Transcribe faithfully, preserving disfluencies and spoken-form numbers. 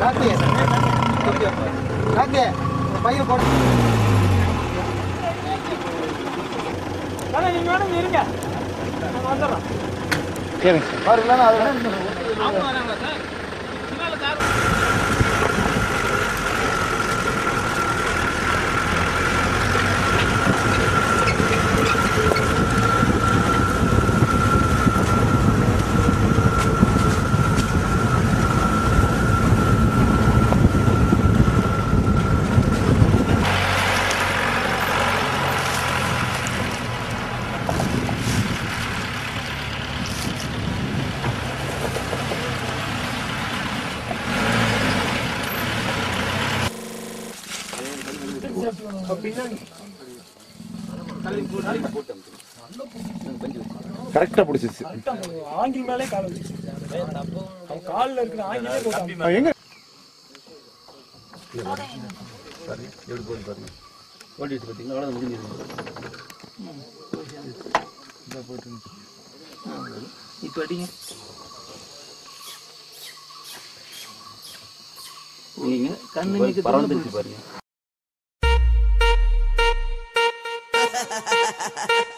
கார்த்தி கார்த்தி பையன் போட்டு நீங்க வேணும் இருங்க வந்துடுறோம் சரி பாருங்களா அது அவங்க வராங்க சார் பின்னால கார் கரெக்டா பிடிச்சிச்சு ஆங்கில் மேலே கால் வந்துச்சு கால்ல இருக்கிற ஆங்கிலே போட்டாங்க எங்க எப்படி போய் பாருங்க ஓடிட்டு பாத்தீங்களா அவ்வளவு முடிஞ்சிருக்கு இந்த போட்டு இப்போ அடிங்க நீங்க கண்ணு பறந்துச்சு பாருங்க